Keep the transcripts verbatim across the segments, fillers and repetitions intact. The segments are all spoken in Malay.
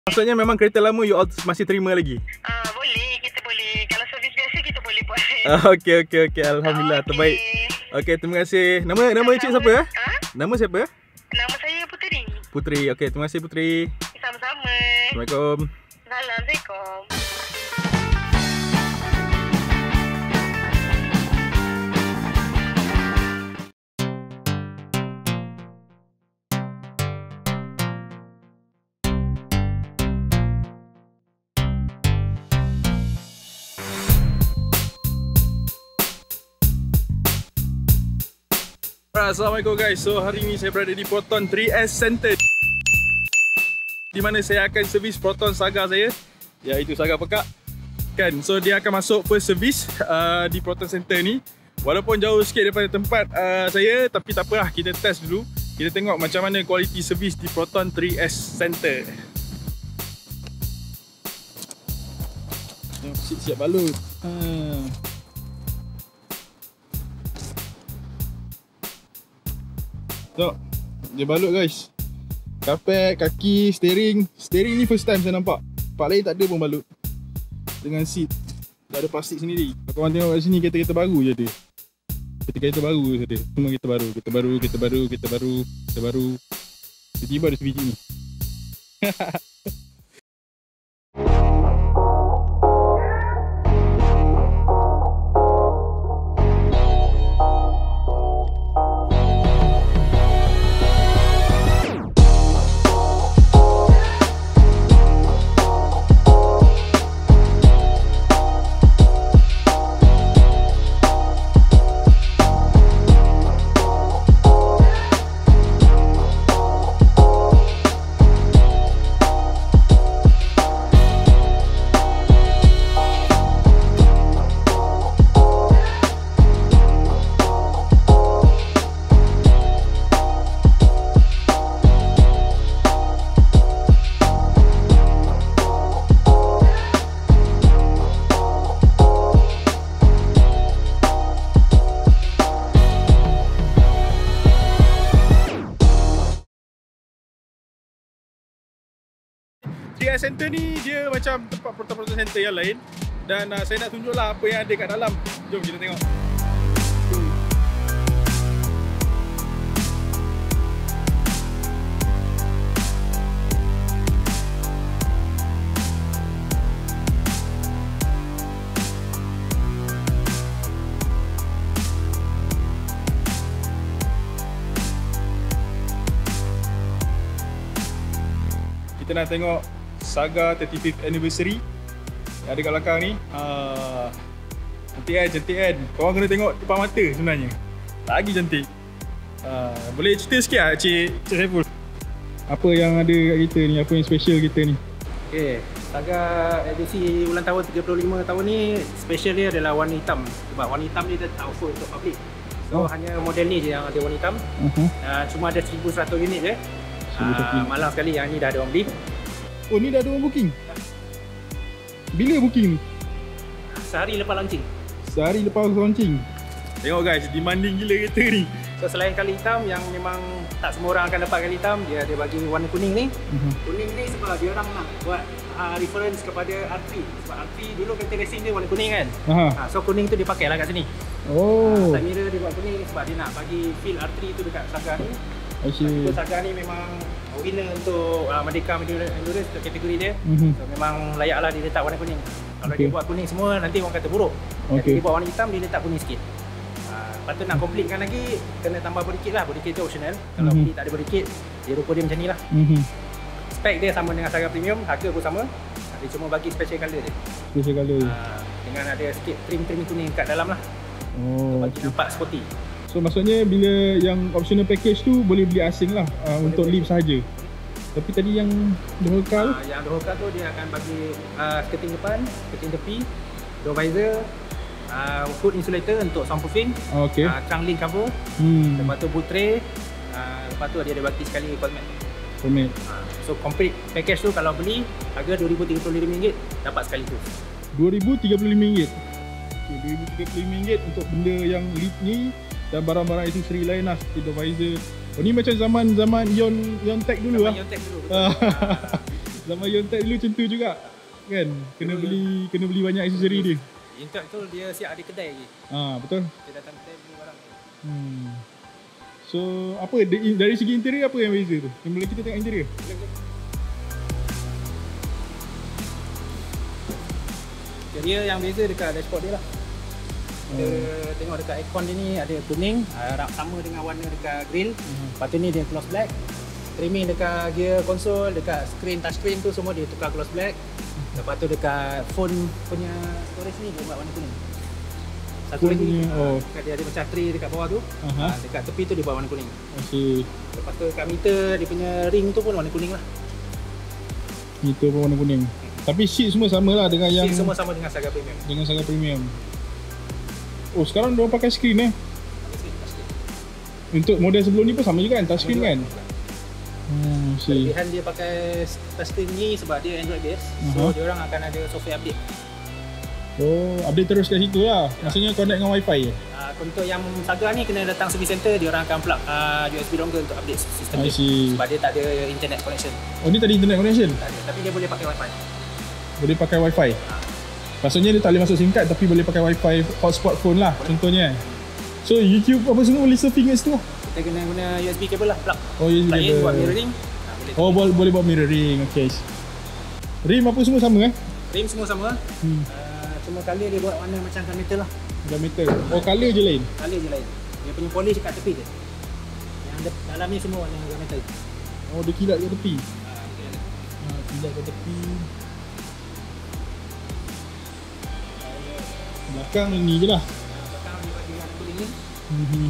Maksudnya memang kereta lama you all masih terima lagi? Ah, boleh, kita boleh. Kalau servis biasa kita boleh buat. Ah, okey okey okey, alhamdulillah okay. Terbaik. Okey, terima kasih. Nama nama encik siapa ya? Ha? Nama siapa? Nama saya Puteri. Puteri. Okey, terima kasih Puteri. Sama-sama. Assalamualaikum. Assalamualaikum. Assalamualaikum guys. So hari ini saya berada di Proton three S Center, di mana saya akan servis Proton Saga saya, iaitu Saga Pekak kan. So dia akan masuk first service uh, di Proton Center ni. Walaupun jauh sikit daripada tempat uh, saya, tapi tak apalah, kita test dulu. Kita tengok macam mana kualiti servis di Proton three S Center. Tengok siap-siap balut. Hmm. Tengok, dia balut guys. Kapet, kaki, steering. Steering ni first time saya nampak. Part lain tak ada pun balut. Dengan seat, dah ada plastik sendiri. Kalau korang tengok kat sini, kereta-kereta baru je ada. Kereta-kereta baru je ada. Semua kereta baru, kereta baru, kereta baru, kereta baru, kereta baru. Tiba-tiba ada sebiji ni. three S Center ni dia macam tempat Proton Center yang lain. Dan uh, saya nak tunjuklah apa yang ada kat dalam. Jom kita tengok. Kita nak tengok Saga thirty-fifth anniversary yang ada kat belakang ni. uh, Cantik kan, cantik kan. Korang kena tengok depan mata sebenarnya. Lagi cantik. uh, Boleh cerita sikit tak Cik, Cik Saiful? Apa yang ada kat kita ni, apa yang special kita ni? Okay, Saga edisi ulang tahun tiga puluh lima tahun ni, special dia adalah warna hitam. Sebab warna hitam ni dia tak offer untuk public. So oh. hanya model ni je yang ada warna hitam. uh-huh. uh, Cuma ada seribu seratus unit je. uh, Malang sekali yang ni dah ada orang beli. Oh, ni dah ada orang booking? Bila booking ni? Sehari lepas launching. Sehari lepas launching. Tengok guys, demanding gila kereta ni. So selain kali hitam yang memang tak semua orang akan dapat kali hitam, dia ada bagi warna kuning ni. uh-huh. Kuning ni sebab dia orang nak buat uh, reference kepada R three. Sebab R three dulu kereta racing dia warna kuning kan. uh-huh. uh, So kuning tu dia pakai lah kat sini. Oh. uh, Side mirror dia buat kuning sebab dia nak bagi feel R three tu dekat Saga ni. Asyik. Saga ni memang winner untuk uh, Merdeka Endurance untuk kategori dia. mm-hmm. So memang layaklah dia letak warna kuning. Kalau okay. dia buat kuning semua nanti orang kata buruk. Okay. Jadi dia buat warna hitam, dia letak kuning sikit. uh, Lepas tu nak completekan lagi, kena tambah body kit lah. Body kit tu optional. Kalau mm-hmm. beli tak ada body kit, dia rupa dia macam ni lah. mm-hmm. Spek dia sama dengan Saga Premium, harga pun sama. Dia cuma bagi special colour dia. Special colour uh, dengan ada sikit trim-trim kuning kat dalam lah. Oh, bagi okay. nampak sporty. So maksudnya bila yang optional package tu boleh beli asing lah, uh, untuk lift saja. Tapi tadi yang Dohoka tu? Uh, yang Dohoka tu dia akan bagi uh, skirting depan, skirting tepi, door visor, uh, hood insulator untuk soundproofing, okay. uh, trunk link cover, hmm. lepas tu boot tray, uh, lepas tu dia ada bagi sekali cold mat. Cold mat. Uh, so complete package tu kalau beli harga dua ribu tiga puluh lima ringgit dapat sekali tu. dua ribu tiga puluh lima ringgit. Okay, dua ribu tiga puluh lima ringgit untuk benda yang lift ni dan barang-barang aksesori lain lah, seperti door visor. Oh, ni macam zaman zaman Ion Ion Tech dulu lah. Ion Tech dulu. Betul. Zaman Yontek dulu macam tu juga. Kan? Kena Dulu, beli kena beli banyak aksesori dia. Intel tu dia siap ada kedai lagi. Ah, betul. Dia datang kedai beli barang. Hmm. So, apa dari, dari segi interior apa yang beza tu? Yang boleh kita tengok interior? Interior yang beza dekat dashboard dia lah. Kita hmm. tengok dekat aircon dia ni ada kuning, uh, sama dengan warna dekat grill. Hmm. Lepas tu ni dia gloss black. Trimming dekat gear console, dekat screen touchscreen tu semua dia tukar gloss black. Lepas tu dekat phone punya storage ni dia buat warna kuning. Satu Phone lagi punya, oh. dekat dia ada macam tray dekat bawah tu. Aha. Uh, dekat tepi tu dia buat warna kuning. Okey. Lepas tu dekat meter dia punya ring tu pun warna kuning lah. Meter pun warna kuning. Tapi seat semua sama lah dengan yang Seat semua sama dengan Saga Premium. dengan Saga Premium. Oh, sekarang dia pakai screen eh. Untuk model sebelum ni pun sama juga kan, touchscreen kan? Hmm, see. Kelebihan dia pakai touchscreen ni sebab dia Android base. So Uh-huh. dia orang akan ada software update. Oh, update terus kat situ lah. Maksudnya connect dengan wifi je? Uh, untuk yang Saga ni kena datang service center, dia orang akan plug uh, U S B dongle untuk update sistem I dia. see. Sebab dia tak ada internet connection. Oh, ni tadi internet connection? Tak ada. Tapi dia boleh pakai wifi. Boleh pakai wifi? Maksudnya dia tak boleh masuk SIM card tapi boleh pakai wifi hotspot phone lah contohnya. So YouTube apa semua boleh surfing kat situ lah? Kita kena guna U S B cable lah, plug. Oh, U S B Plug in cable. buat mirroring. Uh, boleh. Oh, boleh, boleh buat mirroring, okay. Rim apa semua sama eh? Rim semua sama. Hmm. Uh, cuma colour dia buat warna macam gunmetal lah. Gunmetal. Oh, colour je lain? Colour je lain. Dia punya polish kat tepi je. Yang de- dalam ni semua warna gunmetal. Oh, dia kilat kat tepi? Uh, Ha, kilat kat tepi. Belakang ni je lah. belakang dia bagi warna kuning ni. Mm-hmm.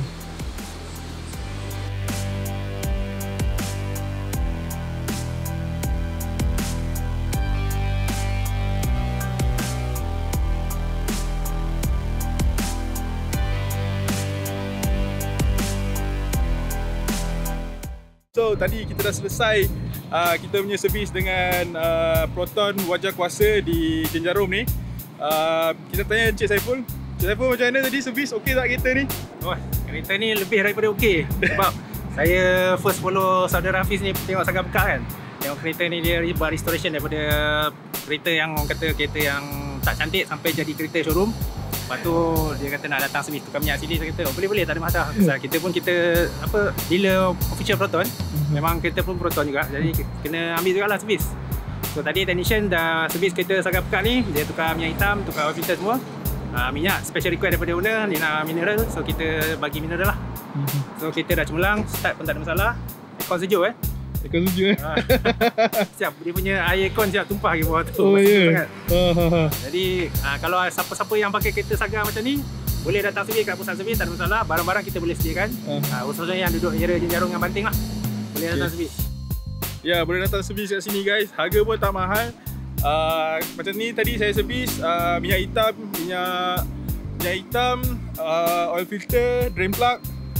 So tadi kita dah selesai uh, kita punya servis dengan uh, Proton wajah kuasa di Jenjarum ni. Uh, kita tanya Encik Saiful. Encik Saiful, macam mana tadi servis? Okey tak kereta ni? Oh, kereta ni lebih daripada okey. Sebab saya first follow saudara Hafiz ni tengok Saga Pekat kan. Tengok kereta ni dia buat restoration daripada kereta yang orang kata kereta yang tak cantik sampai jadi kereta showroom. Lepas tu dia kata nak datang servis tukar minyak sini. Saya kata oh boleh-boleh, tak ada masalah. Sebab kita pun kita apa dealer official Proton. Memang kereta pun Proton juga. Jadi kena ambil jugalah servis. So tadi technician dah servis kereta Saga Pekat ni. Dia tukar minyak hitam, tukar oil filter semua. Uh, minyak special request daripada owner, dia nak mineral. So kita bagi mineral lah. So kita dah cemerlang, start pun tak ada masalah. Aircon sejuk eh. Aircon sejuk eh? Uh, siap, dia punya air aircon siap tumpah ke bawah tu. Oh ya yeah. yeah. Jadi uh, kalau siapa-siapa yang pakai kereta Saga macam ni, boleh datang servis kat pusat servis, tak ada masalah. Barang-barang kita boleh sediakan. uh. Uh, Khususnya yang duduk area Jenjarum dengan Banting lah, boleh datang okay. servis. Ya, boleh datang servis kat sini guys. Harga pun tak mahal. Uh, macam ni tadi saya servis uh, minyak hitam, minyak minyak hitam, uh, oil filter, drain plug,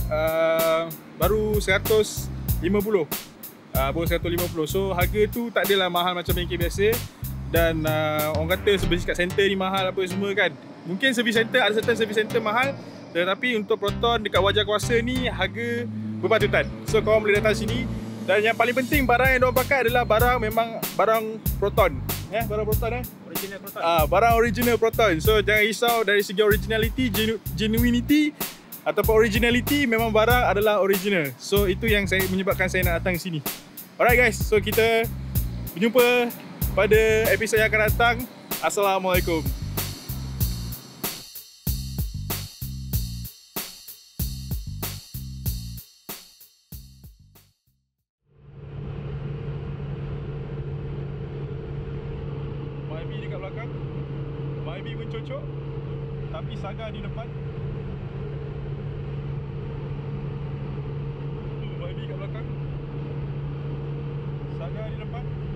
uh, baru seratus lima puluh. Uh, baru seratus lima puluh. So harga tu tak adalah mahal macam bengkel biasa. Dan uh, orang kata servis kat center ni mahal apa semua kan. Mungkin servis center, ada certain servis center mahal, tetapi untuk Proton dekat wajah kuasa ni harga berpatutan. So korang boleh datang sini. Dan yang paling penting, barang yang diorang pakai adalah barang memang barang Proton. Eh, barang Proton eh? Original Proton. Ah, barang original Proton. So jangan risau dari segi originality, genu- genuinity ataupun originality, memang barang adalah original. So itu yang saya menyebabkan saya nak datang sini. Alright guys, so kita berjumpa pada episod yang akan datang. Assalamualaikum. Maybe dekat belakang, Maybe mencocok, tapi Saga di depan. Maybe kat belakang, Saga di depan.